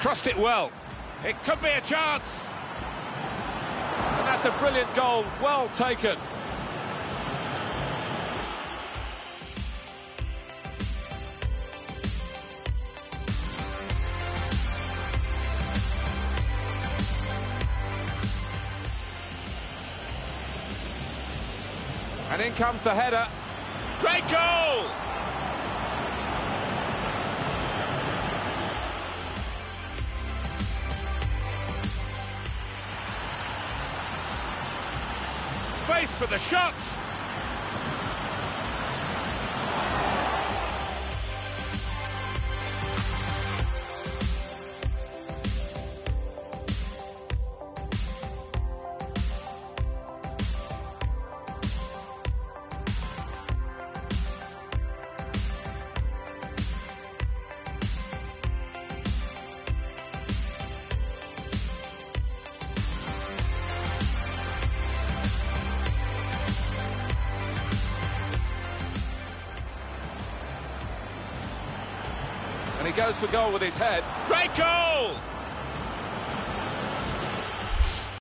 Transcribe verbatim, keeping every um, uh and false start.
crossed it well. It could be a chance. And that's a brilliant goal, well taken. And in comes the header. Great goal! Space for the shot. And he goes for goal with his head. Great goal!